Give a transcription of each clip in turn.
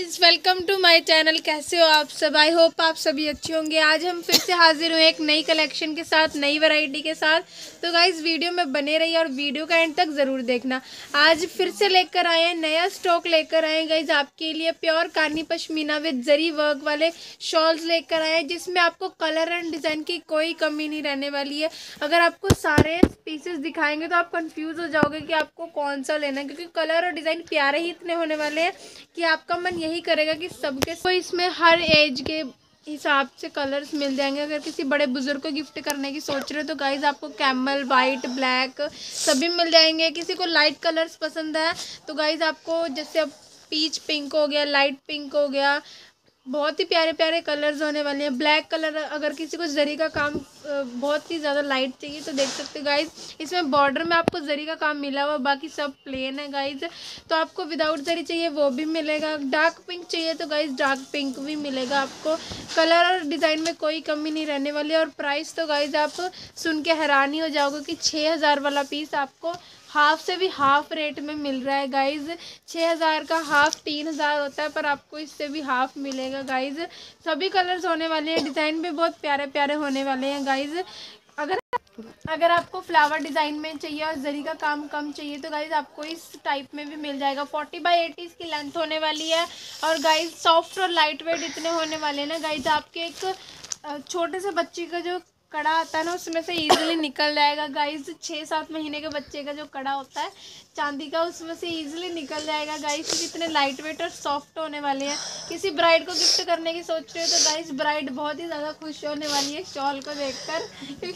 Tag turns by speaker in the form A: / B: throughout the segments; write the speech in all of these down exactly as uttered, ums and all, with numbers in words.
A: Guys, welcome to my channel. कैसे हो आप सब? आई होप आप सभी अच्छे होंगे। आज हम फिर से हाजिर हुए एक नई कलेक्शन के साथ, नई वैरायटी के साथ। तो गाइस वीडियो में बने रहिए और वीडियो का एंड तक ज़रूर देखना। आज फिर से लेकर आए हैं, नया स्टॉक लेकर आए हैं गाइस आपके लिए। Pure Kani pashmina with zari work वाले शॉल्स लेकर आए हैं, जिसमें आपको कलर एंड डिज़ाइन की कोई कमी नहीं रहने वाली है। अगर आपको सारे पीसेस दिखाएंगे तो आप कंफ्यूज हो जाओगे कि आपको कौन सा लेना है, क्योंकि कलर और डिज़ाइन प्यारे ही इतने होने वाले हैं कि आपका मन यही करेगा कि सबके को इसमें हर एज के हिसाब से कलर्स मिल जाएंगे। अगर किसी बड़े बुजुर्ग को गिफ्ट करने की सोच रहे हो तो गाइज आपको कैमल, वाइट, ब्लैक सभी मिल जाएंगे। किसी को लाइट कलर्स पसंद है तो गाइज आपको जैसे अब पीच पिंक हो गया, लाइट पिंक हो गया, बहुत ही प्यारे प्यारे कलर्स होने वाले हैं। ब्लैक कलर, अगर किसी को जरी का काम बहुत ही ज़्यादा लाइट चाहिए तो देख सकते हो गाइज, इसमें बॉर्डर में आपको जरी का काम मिला हुआ, बाकी सब प्लेन है गाइज। तो आपको विदाउट जरी चाहिए वो भी मिलेगा। डार्क पिंक चाहिए तो गाइज डार्क पिंक भी मिलेगा आपको। कलर और डिज़ाइन में कोई कमी नहीं रहने वाली। और प्राइस तो गाइज आप सुन के हैरान ही हो जाओगे कि छः हज़ार वाला पीस आपको हाफ से भी हाफ रेट में मिल रहा है गाइज। छः हज़ार का हाफ तीन हज़ार होता है, पर आपको इससे भी हाफ मिलेगा गाइज। सभी कलर्स होने वाले हैं, डिज़ाइन भी बहुत प्यारे प्यारे होने वाले हैं गाइज। अगर अगर आपको फ्लावर डिज़ाइन में चाहिए और जरी का काम कम चाहिए तो गाइज आपको इस टाइप में भी मिल जाएगा। फोर्टी बाई एटी इसकी लेंथ होने वाली है। और गाइज सॉफ्ट और लाइट वेट इतने होने वाले हैं ना गाइज, आपके एक छोटे से बच्चे का जो कड़ा आता है ना उसमें से इजीली निकल जाएगा गाइज। छः सात महीने के बच्चे का जो कड़ा होता है चांदी का, उसमें से इजीली निकल जाएगा गाइज। कितने लाइट वेट और सॉफ्ट होने वाले हैं। किसी ब्राइड को गिफ्ट करने की सोच रहे हो तो गाइज ब्राइड बहुत ही ज़्यादा खुश होने वाली है शॉल को देखकर।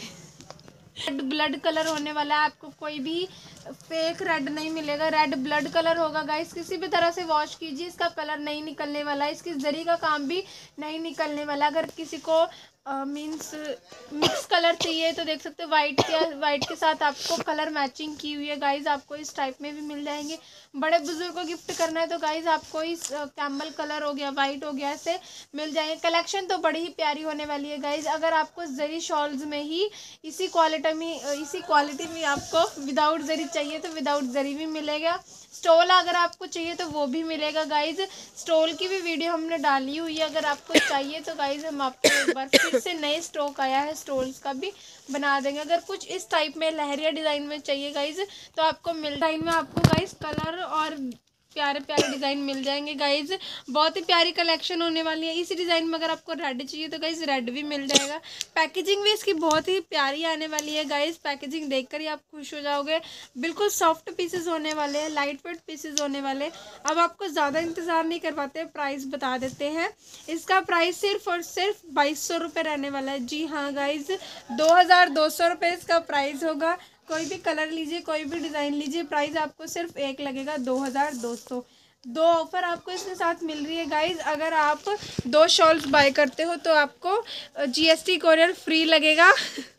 A: रेड ब्लड कलर होने वाला है, आपको कोई भी फेक रेड नहीं मिलेगा, रेड ब्लड कलर होगा गाइस। किसी भी तरह से वॉश कीजिए, इसका कलर नहीं निकलने वाला है, इसकी जरी का काम भी नहीं निकलने वाला। अगर किसी को मींस मिक्स कलर चाहिए तो देख सकते हो वाइट के वाइट के साथ आपको कलर मैचिंग की हुई है गाइज, आपको इस टाइप में भी मिल जाएंगे। बड़े बुजुर्ग को गिफ्ट करना है तो गाइज आपको इस कैमल कलर हो गया, वाइट हो गया, ऐसे मिल जाएंगे। कलेक्शन तो बड़ी ही प्यारी होने वाली है गाइज। अगर आपको जरी शॉल्स में ही इसी क्वालिटी में इसी क्वालिटी में आपको विदाउट जरी चाहिए तो विदाउट जरी भी मिलेगा। स्टोल अगर आपको चाहिए तो वो भी मिलेगा गाइज। स्टोल की भी वीडियो हमने डाली हुई है, अगर आपको चाहिए तो गाइज हम आपको एक बार फिर से नए स्टॉक आया है स्टोल्स का भी बना देंगे। अगर कुछ इस टाइप में लहरिया डिज़ाइन में चाहिए गाइज तो आपको मिल डिज़ाइन में आपको गाइज कलर और प्यारे प्यारे डिज़ाइन मिल जाएंगे गाइज। बहुत ही प्यारी कलेक्शन होने वाली है। इसी डिज़ाइन में अगर आपको रेड चाहिए तो गाइज रेड भी मिल जाएगा। पैकेजिंग भी इसकी बहुत ही प्यारी आने वाली है गाइज, पैकेजिंग देखकर ही आप खुश हो जाओगे। बिल्कुल सॉफ्ट पीसेस होने वाले हैं, लाइट वेट पीसेस होने वाले। अब आपको ज़्यादा इंतज़ार नहीं करवाते, प्राइस बता देते हैं। इसका प्राइस सिर्फ और सिर्फ बाईस सौ रुपये रहने वाला है। जी हाँ गाइज, दो हज़ार दो सौ रुपये इसका प्राइस होगा। कोई भी कलर लीजिए, कोई भी डिज़ाइन लीजिए, प्राइस आपको सिर्फ एक लगेगा, दो हज़ार दो सौ। दो ऑफ़र आपको इसके साथ मिल रही है गाइज। अगर आप दो शॉल्स बाय करते हो तो आपको जीएसटी कोरियर फ्री लगेगा।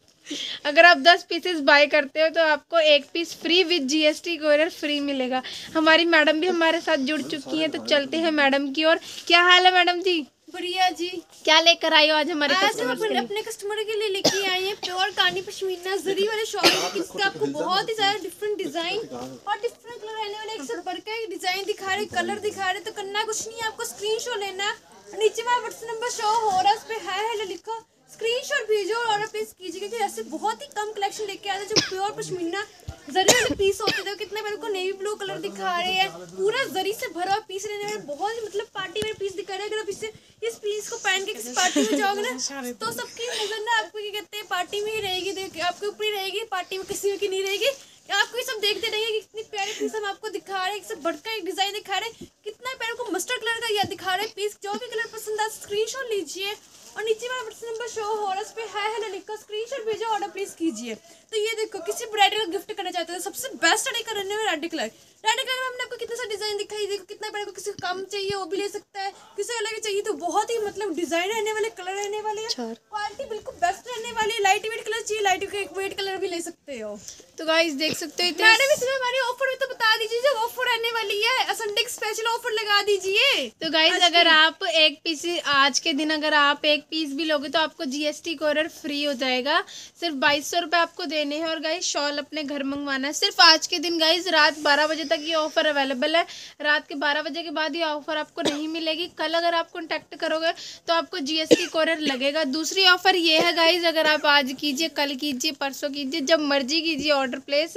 A: अगर आप दस पीसेस बाय करते हो तो आपको एक piece free with GST courier free मिलेगा। हमारी मैडम भी हमारे साथ जुड़ चुकी हैं, तो चलते हैं मैडम की ओर। क्या हाल है मैडम जी?
B: बढ़िया जी।
A: क्या लेकर आई हो आज हमारे
B: कस्टमर के लिए? अपने कस्टमर के लिए लेके आए हैं प्योर कानी पश्मीना जरी वाले शॉल, जिसका आपको बहुत ही ज्यादा डिफरेंट डिजाइन और डिफरेंट कलर रहने वाले। एक से बढ़ के डिजाइन दिखा रहे, कलर दिखा रहे। तो करना कुछ नहीं है, आपको स्क्रीनशॉट लेना है। नीचे में व्हाट्सएप नंबर शो हो रहा है, उस पर हाय हेलो लिखो, स्क्रीनशॉट भेजो और ऑर्डर प्लेस कीजिए। क्योंकि ऐसे बहुत ही कम कलेक्शन लेके आते हैं जो प्योर पश्मीना जरी वाले पीस होते थे। कितने मेरे को नेवी ब्लू कलर दिखा रहे हैं, पूरा जरी से भरा हुआ पीस रहने वाले, बहुत ही मतलब पार्टी वेयर पीस दिखा रहे हैं। अगर आप इससे इस पीस को पहन के किसी पार्टी में जाओगे ना तो सबकी नजर ना आपको क्या कहते हैं पार्टी में ही रहेगी, आपके ऊपर ही रहेगी, पार्टी में किसी की नहीं रहेगी। आपको ये सब देखते रहेंगे कि कितनी प्यारे पीस हम आपको दिखा रहे हैं। एक बढ़कर एक डिजाइन दिखा रहे हैं, कितना प्यारे को मस्टर्ड कलर का यह दिखा रहे हैं पीस। जो भी कलर पसंद आए स्क्रीनशॉट लीजिए और नीचे वाला व्हाट्सएप नंबर शो हो रहा है, उस पर हाय हेलो लिखकर स्क्रीनशॉट भेजो, ऑर्डर प्लेस कीजिए। तो ये देखो, किसी ब्राइडल का गिफ्ट करना चाहते हैं सबसे बेस्ट रेड रहने में रेड कलर। रेड कलर में हमने आपको कितना सा डिजाइन दिखाई, देखो कितना प्यारा को किसी को कम चाहिए वो भी ले सकता है, किसी अलग चाहिए तो बहुत ही मतलब डिजाइन रहने वाले, कलर रहने वाले हैं, क्वालिटी बिल्कुल बेस्ट रहने वाली है। लाइट वेट कलर चाहिए, लाइट वेट कलर भी ले सकते हो।
A: तो गाइस देख सकते हो
B: मैडम इसमें हमारी ऑफर भी तो बता दीजिए, जब ऑफर रहने वाली है संडे स्पेशल ऑफर लगा दीजिए।
A: तो गाइस अगर आप एक पीस आज के दिन अगर आप एक पीस भी लोगे तो आपको जीएसटी कोरियर फ्री हो जाएगा। सिर्फ बाईस सौ रुपये आपको लेने हैं और गाइज शॉल अपने घर मंगवाना है। सिर्फ आज के दिन गाइज रात बारह बजे तक ये ऑफर अवेलेबल है। रात के बारह बजे के बाद ये ऑफर आपको नहीं मिलेगी। कल अगर आप कॉन्टैक्ट करोगे तो आपको जीएसटी कोरियर लगेगा। दूसरी ऑफर ये है गाइज, अगर आप आज कीजिए, कल कीजिए, परसों कीजिए, जब मर्जी कीजिए ऑर्डर प्लेस,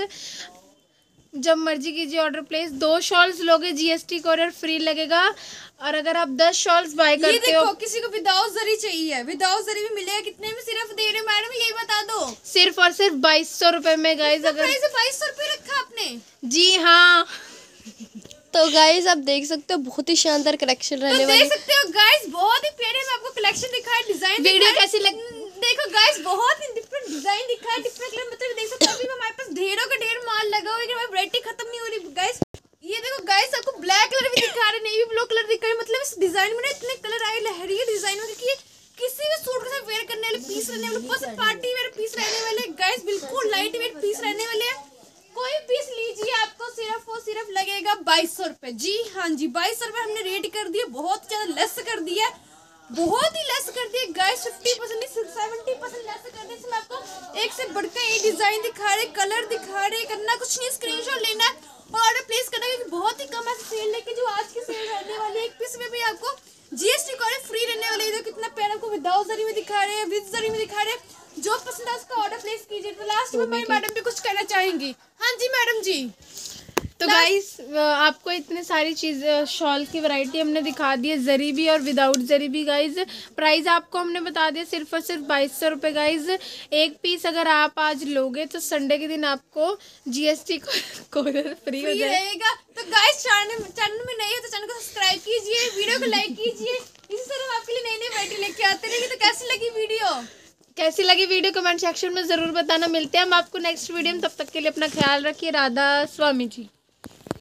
A: जब मर्जी कीजिए ऑर्डर प्लेस। दो शॉल्स लोगे जीएसटी कोरियर फ्री लगेगा। और अगर आप दस शॉल्स बाय करते
B: ये देखो,
A: हो,
B: किसी को विदाउट जरी चाहिए, विदाउट जरी भी मिलेगा। कितने में सिर्फ दे रहे मैडम, यही बता दो।
A: सिर्फ और सिर्फ बाईस सौ रुपए में गाइज। अगर
B: बाईस सौ रुपए रखा आपने?
A: जी हाँ।
C: तो गाइज आप देख सकते हो बहुत ही शानदार कलेक्शन रहने
B: तो
C: वाली
B: देख सकते हो गाइज, बहुत ही प्यारे में आपको कलेक्शन दिखाया, डिजाइन
A: वीडियो कैसी लग
B: देखो गाइस, बहुत ही डिफरेंट डिजाइन दिखा है, डिफरेंट कलर। मतलब देख सकते हो अभी हमारे पास ढेरों का ढेर माल लगा हुआ है, लेकिन हमारी वैरायटी खत्म नहीं हो रही गाइस। ये देखो गाइस, आपको ब्लैक कलर भी दिखा रहे, नेवी ब्लू कलर दिखा रहे। मतलब इस डिजाइन में ना इतने कलर आए, लहरी डिजाइन में, क्योंकि किसी भी सूट के साथ वेयर करने वाले पीस रहने वाले, बस पार्टी वेयर पीस रहने वाले गाइस, बिल्कुल लाइट वेट पीस रहने वाले हैं। कोई पीस लीजिए, आपको सिर्फ और सिर्फ लगेगा बाईस सौ रुपए। जी हाँ जी, बाईस सौ रुपए हमने रेट कर दिए, बहुत ज्यादा लेस कर दिया, बहुत ही लेस कर दिए गाइस। फिफ्टी परसेंट नहीं, सेवेंटी परसेंट लेस कर दिए। इसमें आपको एक से बढ़कर एक डिजाइन दिखा रहे, कलर दिखा रहे, करना कुछ नहीं, स्क्रीनशॉट लेना और ऑर्डर प्लेस करना, क्योंकि बहुत ही कम ऐसे सेल लेके जो आज की सेल रहने वाली है। एक पीस में भी आपको जीएसटी कोरियर फ्री रहने वाले। इधर कितना प्यारा आपको विदाउट जरी में दिखा रहे हैं, विद जरी में दिखा रहे हैं। जो पसंद है उसका ऑर्डर प्लेस कीजिए। तो लास्ट में मेरी मैडम भी कुछ कहना चाहेंगी। हाँ जी मैडम जी।
A: तो गाइस आपको इतने सारी चीज़ शॉल की वैरायटी हमने दिखा दी है, जरी भी और विदाउट जरी भी गाइस। प्राइस आपको हमने बता दिया सिर्फ और सिर्फ बाईस सौ रुपये गाइस। एक पीस अगर आप आज लोगे तो संडे के दिन आपको जीएसटी कोरियर फ्री हो
B: जाएगा। तो गाइस चैनल चैनल में नए हो तो चैनल को सब्सक्राइब कीजिए, वीडियो को लाइक कीजिए। इसी तरह हम आपके लिए नई नई वैरायटी लेके आते रहेंगे। तो कैसी लगी वीडियो
A: कैसी लगी वीडियो कमेंट सेक्शन में ज़रूर बताना। मिलते हैं हम आपको नेक्स्ट वीडियो में, तब तक के लिए अपना ख्याल रखिए। राधा स्वामी जी।